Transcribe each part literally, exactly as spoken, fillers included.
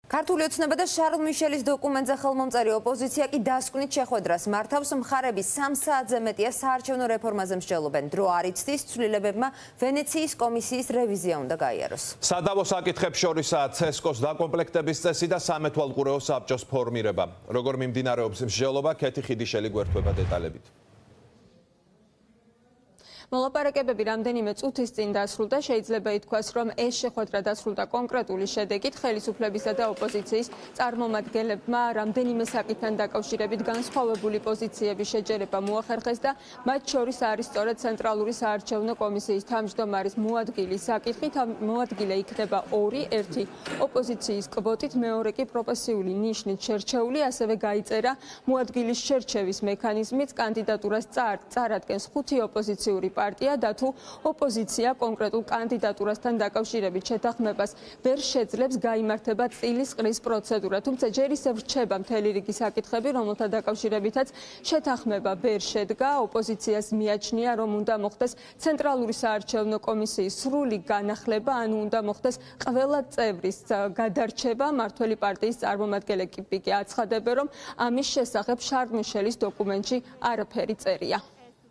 ქართული ოცნება და შარლ მიშელის დოკუმენტზე ხელმომწერი ოპოზიცია კი დასკვნით შეხვედრას მართავს მხარეები სამ საათზე მეტია საარჩევნო რეფორმაზე მსჯელობენ. დრო არ იცდის, ცვლილებებმა ვენეციის კომისიის რევიზია უნდა გაიაროს. სადავო საკითხებს შორისაა ცესკოს დაკომპლექტების წესი და სამეთვალყურეო საბჭოს ფორმირება. როგორ მიმდინარეობს მსჯელობა, ქეთი ხიდიშელი გვერდება დეტალებით. მოლაპარაკებები რამდენიმე წუთის წინ დასრულდა, შეიძლება ითქვას, რომ ეს შეხვედრა დასრულდა კონკრეტული შედეგით. ხელისუფლებისა და ოპოზიციის წარმომადგენლებმა რამდენიმე საკითხთან დაკავშირებით განსხვავებული პოზიციების შეჯერება მოახერხეს და მათ შორის არის სწორედ ცენტრალური საარჩევნო კომისიის თავმჯდომარის მოადგილის საკითხი. მოადგილე იქნება ორი, ერთი ოპოზიციის კვოტით, მეორე კი პროფესიული ნიშნით შერჩეული, ასევე გაიწერა მოადგილის შერჩევის მექანიზმიც, კანდიდატურას წარადგენს ხუთი ოპოზიციური პარტია და თუ ოპოზიცია კონკრეტულ კანდიდატურასთან დაკავშირებით შეთანხმებას ვერ შეძლებს, გაიმართება წილის ყრის პროცედურა. თუმცა ჯერ ისევ რჩება მთელი რიგი საკითხები, რომელთა დაკავშირებითაც შეთანხმება ვერ შედგა. ოპოზიციას მიაჩნია, რომ უნდა მოხდეს ცენტრალური საარჩევნო კომისიის სრული განახლება, ანუ უნდა მოხდეს ყველა წევრის გადარჩება. მართველი პარტიის წარმომადგენლები კი აცხადებენ, რომ ამის შესახებ შარლ მიშელის დოკუმენტში არაფერი წერია.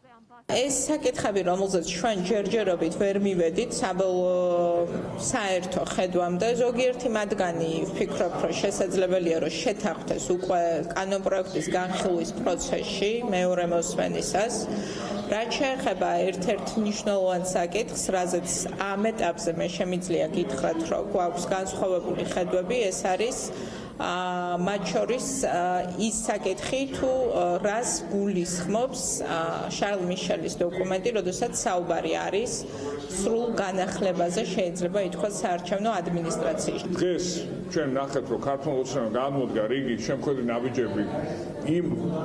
ეს საკითხები, რომელზეც ჩვენ ჯერჯერობით ვერ მივედით საბოლოო საერთო ხედვამდე, ზოგიერთი მათგანი ვფიქრობ, რომ შესაძლებელია, რომ შეთანხმდეს უკვე კანონპროექტის განხილვის პროცესში მეორე მოსმენისას. რაც შეეხება ერთ-ერთ მნიშვნელოვან საკითხს, რაზეც ამ ეტაპზე მე შემიძლია გითხრათ, რომ გვაქვს განსხვავებული ხედვები, ეს არის მათ შორის ის საკითხი, თუ რას გულისხმობს შარლ მიშელის დოკუმენტი, როდესაც საუბარი არის სრულ განახლებაზე, შეიძლება ითქვას საარჩევნო ადმინისტრაციაში. დღეს ჩვენ ნახეთ, რომ ქართულ ოცნებამ გამოდგა რიგი შემქმნელი ნაბიჯები იმ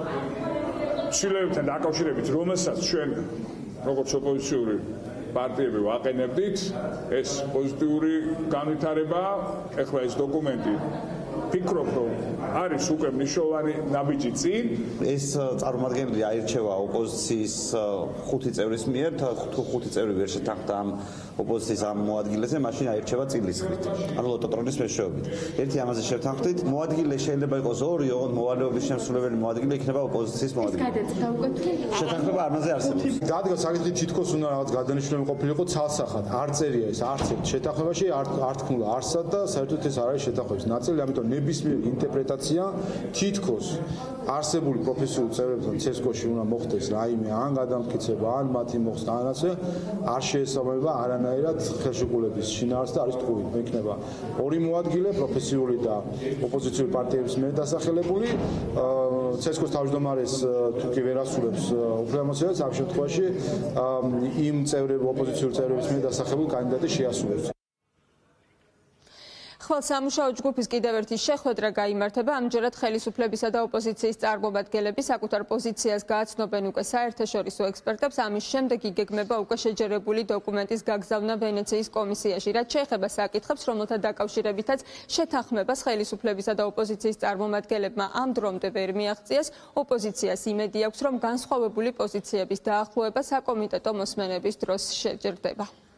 ცვლილებებთან დაკავშირებით, რომელსაც ჩვენ როგორც ოპოზიციური პარტიები ვაყენებდით, ეს პოზიტიური განვითარებაა. ეხლა ეს დოკუმენტი ფიქრობ, რომ არის უკვე მნიშვნელოვანი ნაბიჯი წინ. ეს წარმომადგენელი აირჩევა ოპოზიციის ხუთი წევრის მიერ, თუ ხუთი წევრი ვერ შეთანხმდა ამ ოპოზიციის ამ მოადგილეზე, მაშინ აირჩევა წილისხმით, ანუ ლოტოტრონის მეშვეობით. ერთი ამაზე შეთანხმდით, მოადგილე შეიძლება იყოს ორი, ოღონდ მოვალეობის შემსრულებელი მოადგილე იქნება ოპოზიციის მოადგილე. გადაწყდა უკვე შეთანხმება არნაზე არსებობს. დადგა საკითხი თითქოს უნდა რაღაც გადანიშნული ყოფილიყო ცალსახად. არ წერია ეს არც ერთ შეთანხმებაში, არ თქმულა არსად და საერთოდ ეს არ არის შეთანხმების ნაწილი, ამიტომ ნებისმიერ ინტერპრეტაცია თითქოს არსებული პროფესიული წევრებთან ცესკოში უნდა მოხდეს რაიმე ან გადამტკიცება, ან მათი მოხსნა, ან ასე არ შეესაბამება არანაირად ხელშეკრულების შინაარსს და არის ტყუილ. იქნება ორი მოადგილე, პროფესიული და ოპოზიციური პარტიების მიერ დასახელებული. ცესკოს თავმჯდომარეს თუ კი ვერ ასრულებს უფლებამოსილებას, ამ შემთხვევაში იმ წევრები, ოპოზიციური წევრების მიერ დასახელებული კანდიდატი შეასრულებს. ხვალ სამუშაო ჯგუფის კიდევ ერთი შეხვედრა გაიმართება. ამჯერად ხელისუფლებისა და ოპოზიციის წარმომადგენლები საკუთარ პოზიციას გააცნობენ უკვე საერთაშორისო ექსპერტებს. ამის შემდეგ იგეგმება უკვე შეჯერებული დოკუმენტის გაგზავნა ვენეციის კომისიაში. რაც შეეხება საკითხებს, რომელთა დაკავშირებითაც შეთანხმებას ხელისუფლებისა და ოპოზიციის წარმომადგენლებმა ამ დრომდე ვერ მიაღწიეს, ოპოზიციას იმედი აქვს, რომ განსხვავებული პოზიციების დაახლოება საკომიტეტო მოსმენების დროს შეჯერდება.